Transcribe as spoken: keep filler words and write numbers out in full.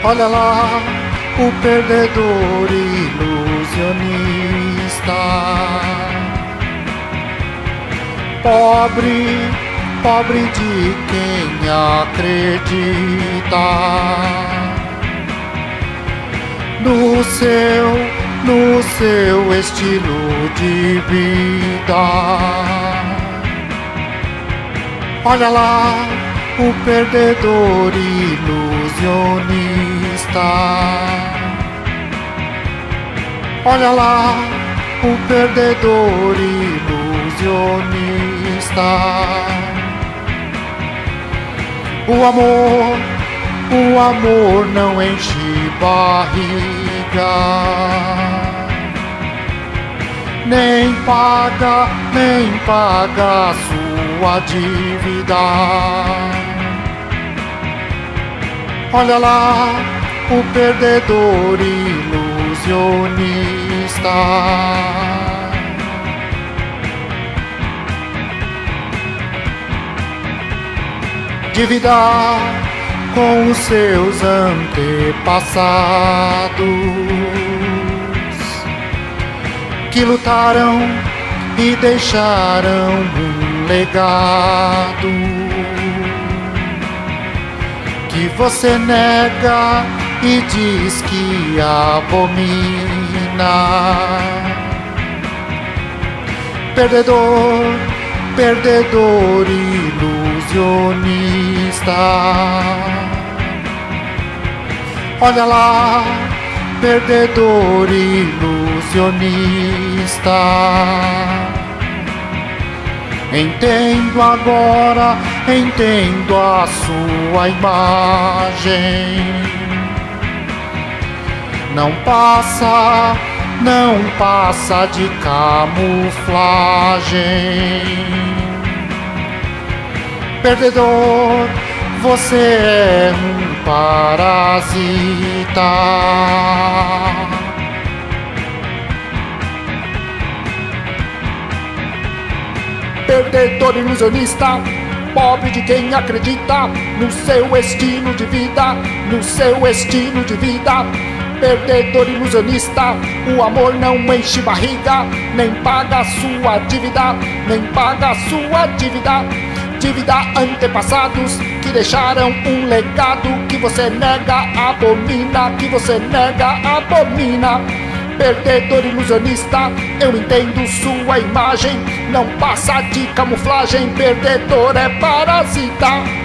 Olha lá, o perdedor ilusionista. Pobre, pobre de quem acredita no seu, no seu estilo de vida. Olha lá, o perdedor ilusionista. Olha lá, o perdedor ilusionista. O amor, o amor não enche barriga, nem paga, nem paga sua dívida. Olha lá, o perdedor ilusionista. Dívida com os seus antepassados que lutaram e deixaram um legado que você nega e diz que abomina. Perdedor, perdedor ilusionista. Olha lá, perdedor ilusionista. Entendo agora, entendo a sua imagem. Não passa, não passa de camuflagem. Perdedor, você é um parasita. Perdedor ilusionista, pobre de quem acredita no seu estilo de vida, no seu estilo de vida. Perdedor ilusionista, o amor não enche barriga, nem paga sua dívida, nem paga sua dívida. Dívida antepassados que deixaram um legado que você nega, abomina, que você nega, abomina. Perdedor ilusionista, eu entendo sua imagem, não passa de camuflagem. Perdedor é parasita.